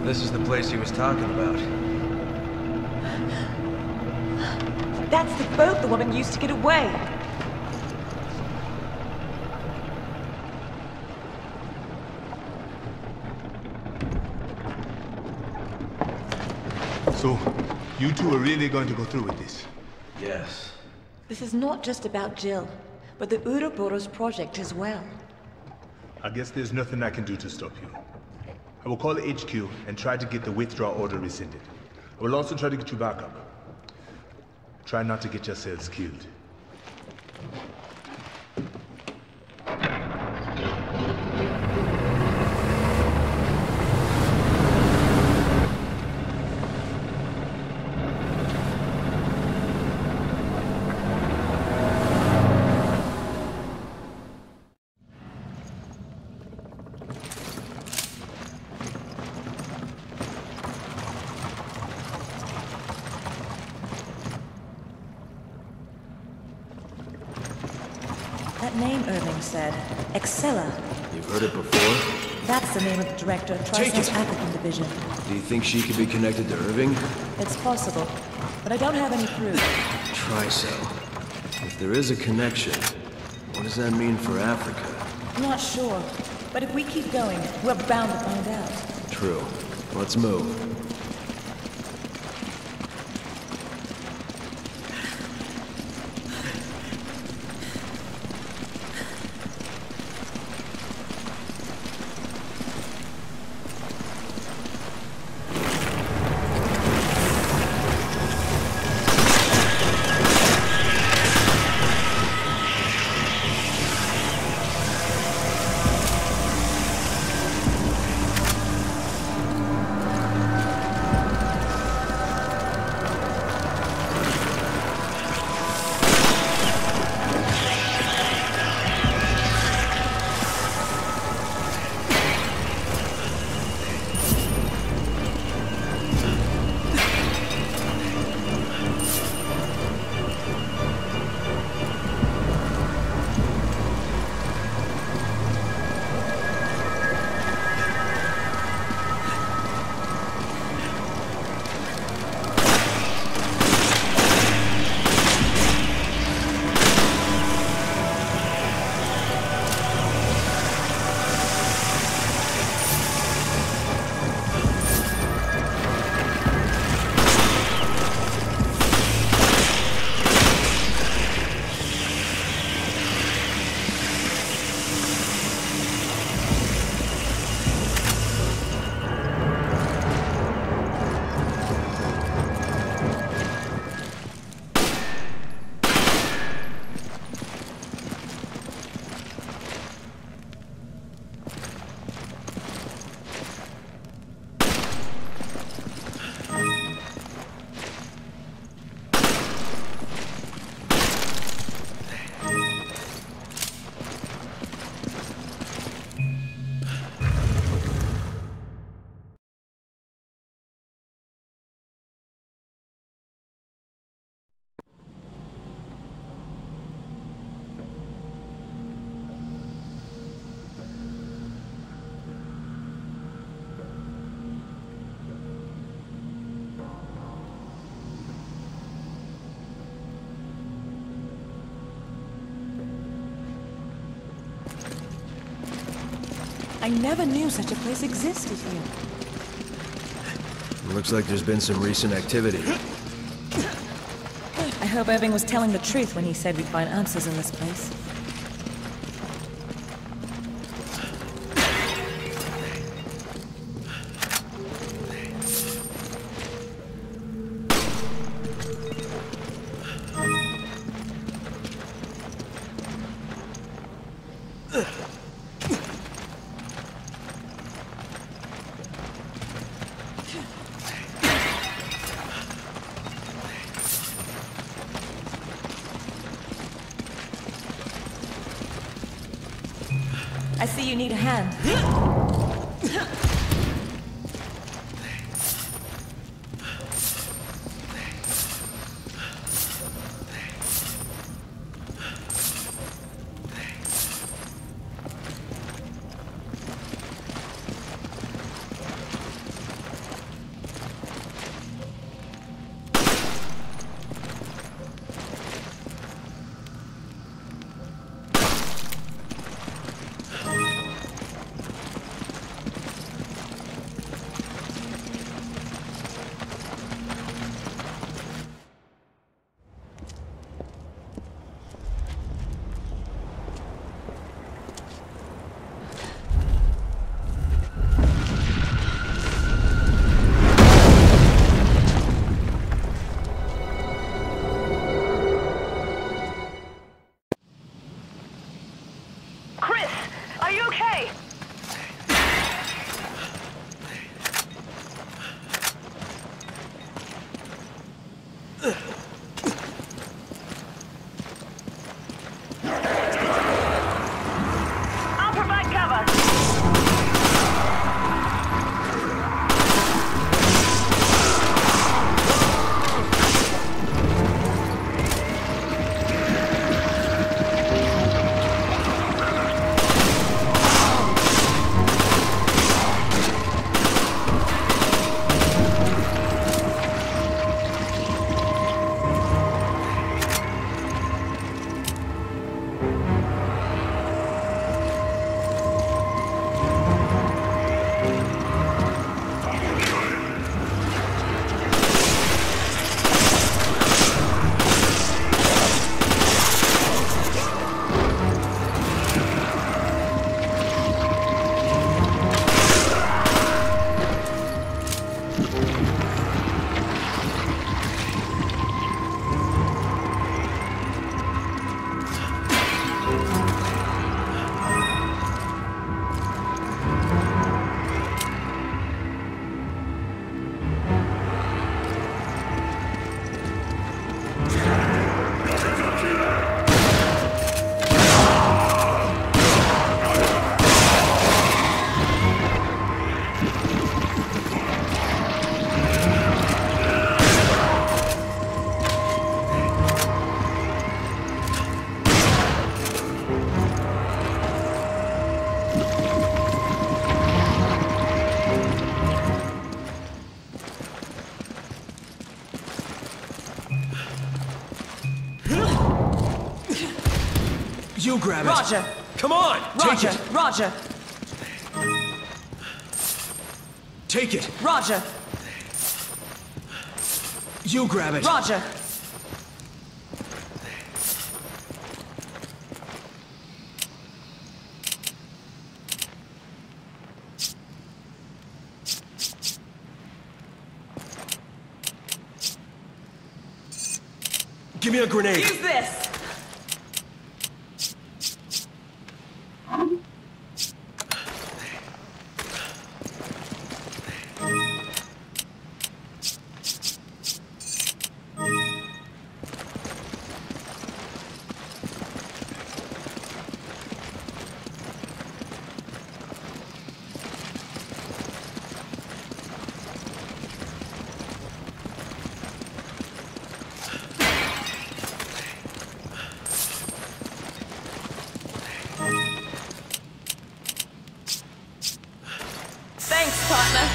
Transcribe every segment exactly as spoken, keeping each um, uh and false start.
This is the place he was talking about. That's the boat the woman used to get away. So, you two are really going to go through with this? Yes. This is not just about Jill, but the Ouroboros project as well. I guess there's nothing I can do to stop you. I will call H Q and try to get the withdrawal order rescinded. I will also try to get you back up. Try not to get yourselves killed. That name Irving said, Excella. You've heard it before? That's the name of the director of Trice's African division. Do you think she could be connected to Irving? It's possible, but I don't have any proof. Triso. If there is a connection, what does that mean for Africa? I'm not sure, but if we keep going, we're bound to find out. True. Let's move. I never knew such a place existed here. Looks like there's been some recent activity. I hope Irving was telling the truth when he said we'd find answers in this place. I see you need a hand. You grab it. Roger. Come on, Roger. take it. Roger. Take it. Roger. You grab it. Roger. Give me a grenade. Use this. Thanks, partner.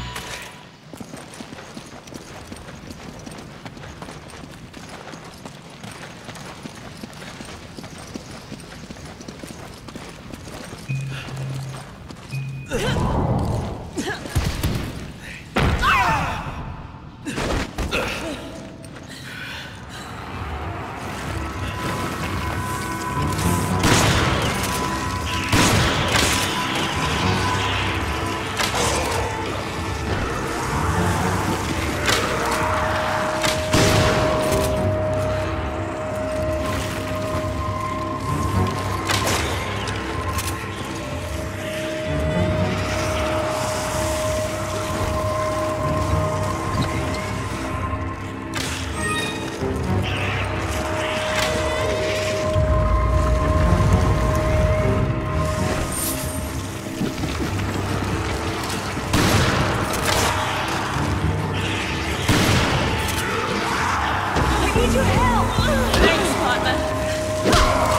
Thanks, partner.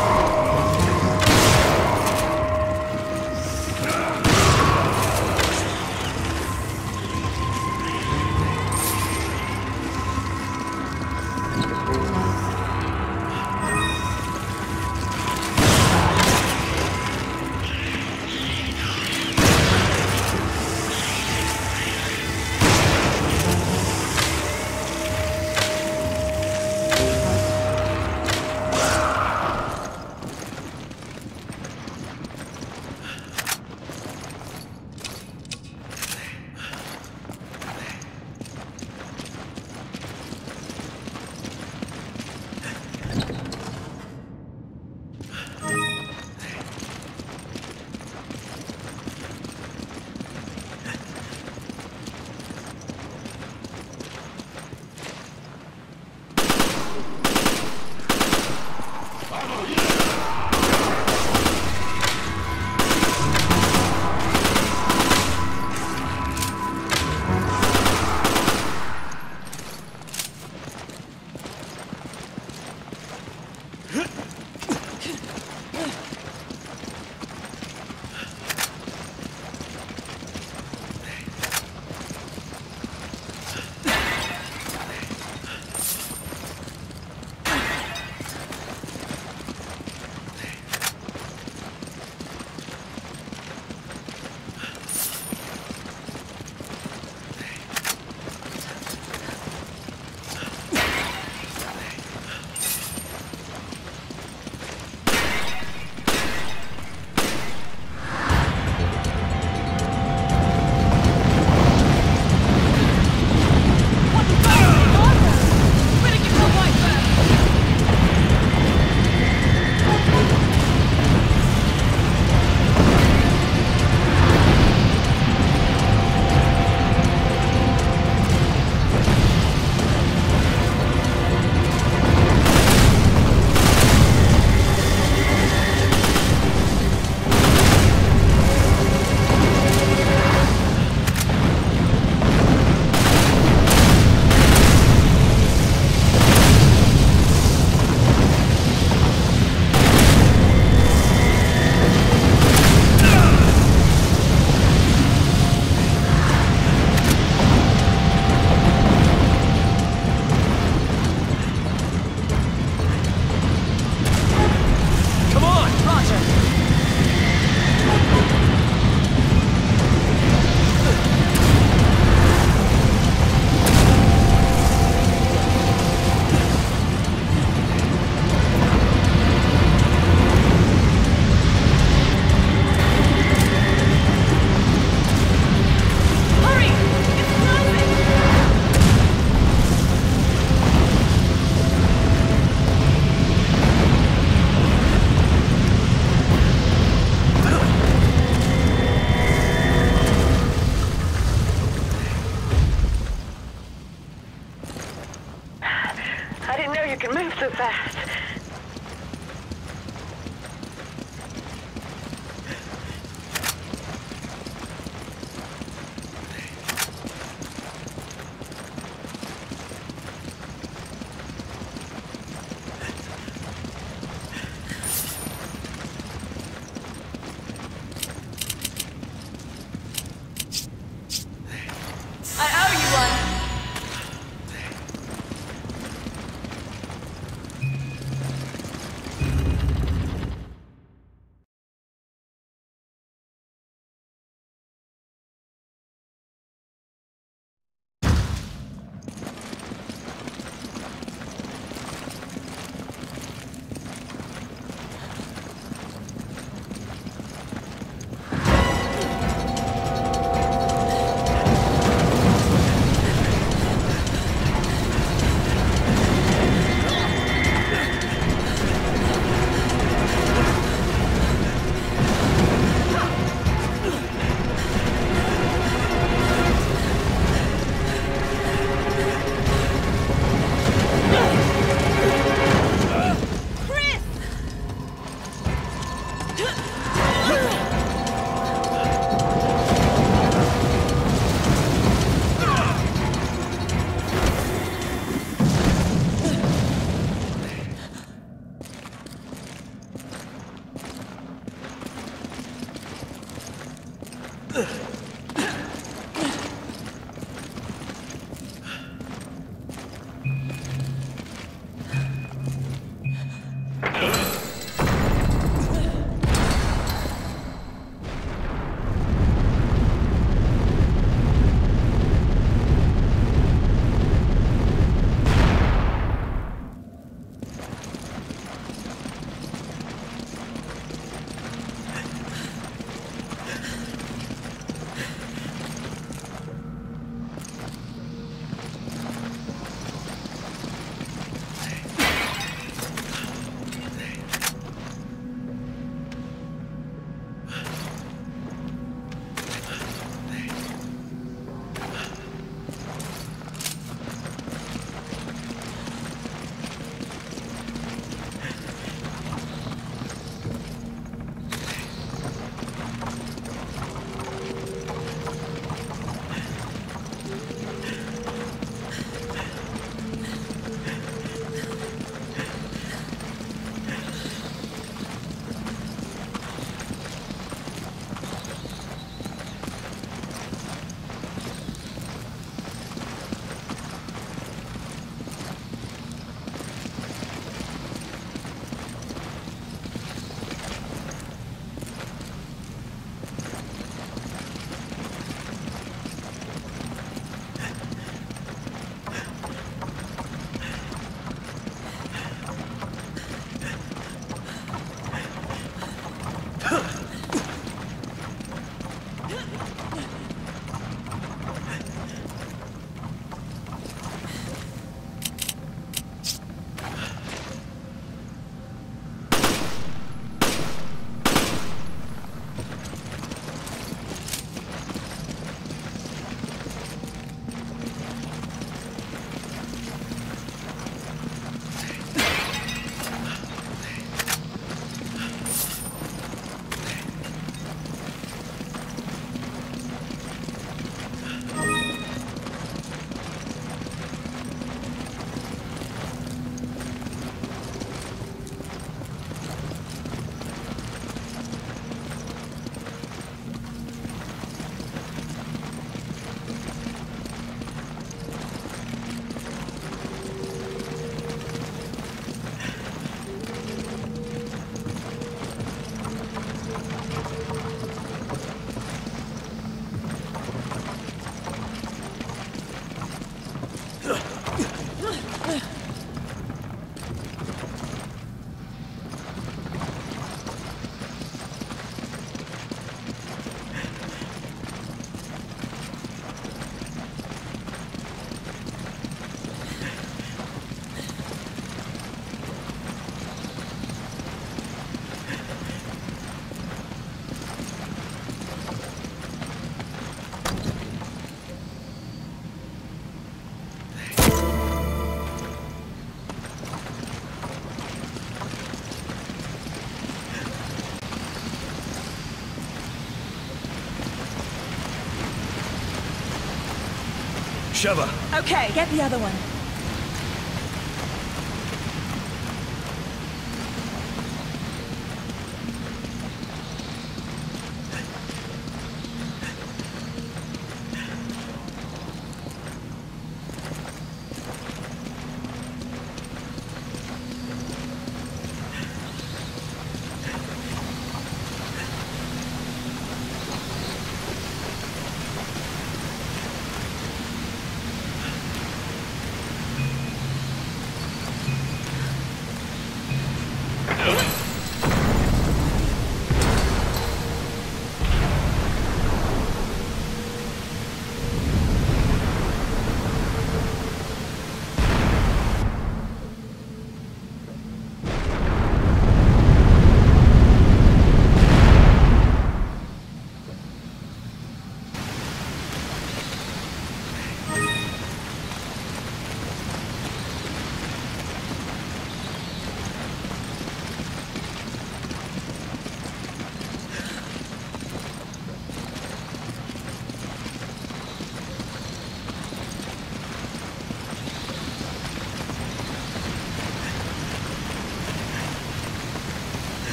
Sheva. Okay, get the other one.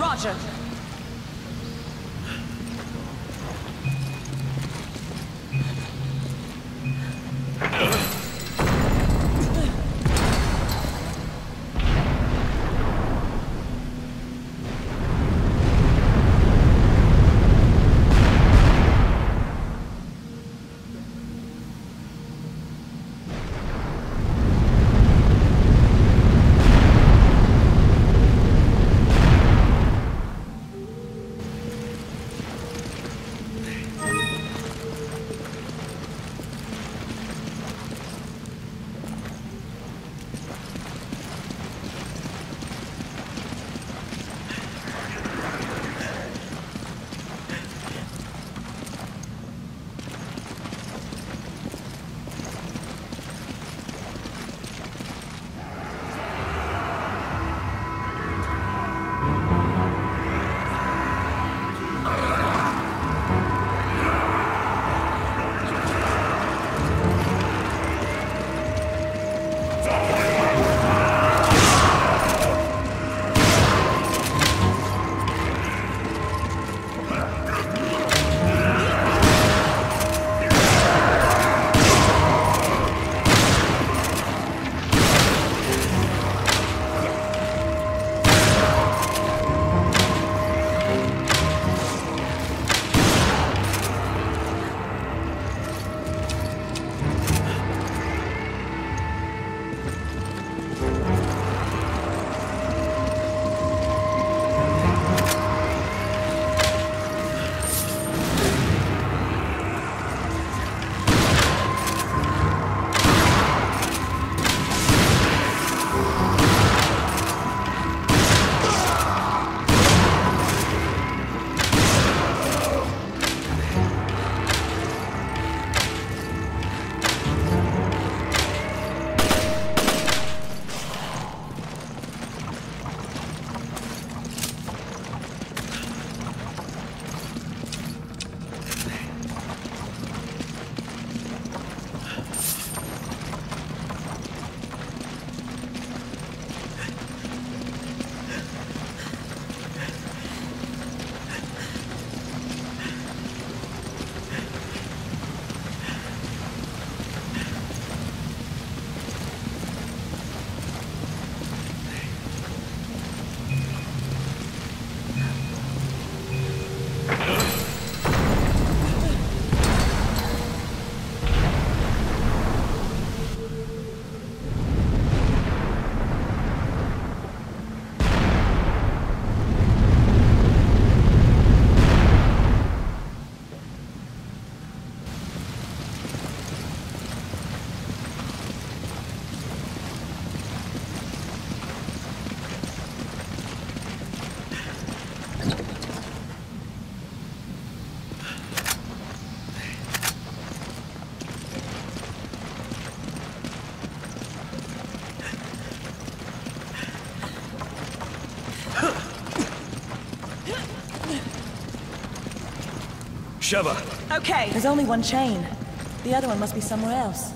Roger. Sheva! Okay. There's only one chain. The other one must be somewhere else.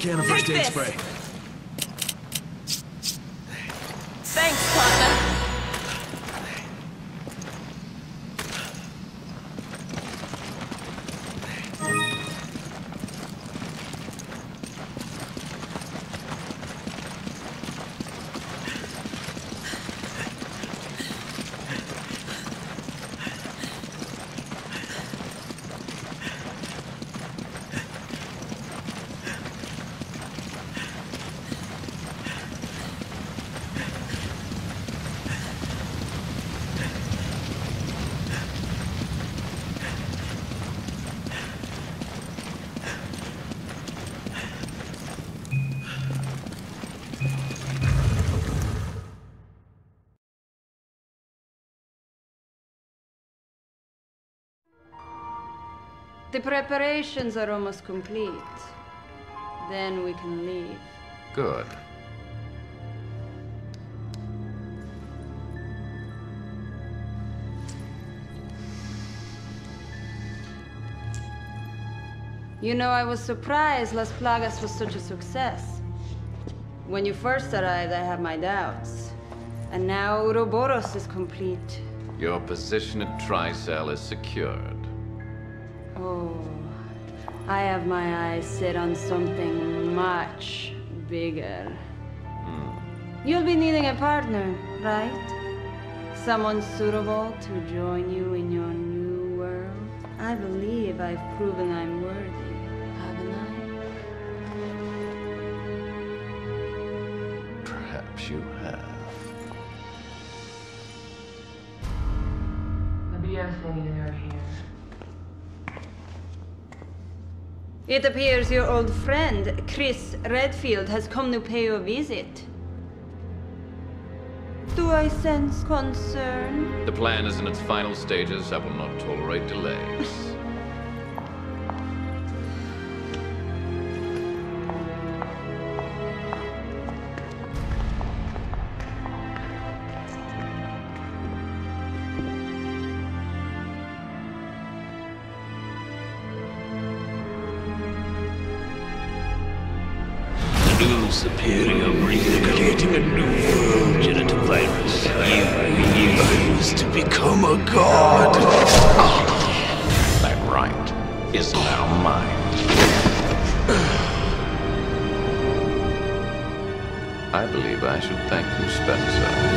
can of first Take aid this. spray. Thanks, partner. The preparations are almost complete. Then we can leave. Good. You know, I was surprised Las Plagas was such a success. When you first arrived, I had my doubts. And now Ouroboros is complete. Your position at Tricell is secured. Oh, I have my eyes set on something much bigger. Hmm. You'll be needing a partner, right? Someone suitable to join you in your new world. I believe I've proven I'm worthy, haven't I? Perhaps you have. It appears your old friend, Chris Redfield, has come to pay you a visit. Do I sense concern? The plan is in its final stages. I will not tolerate delays. New superior breed creating a new world genetovirus. You used to become a god. That right is now mine. I believe I should thank you, Spencer.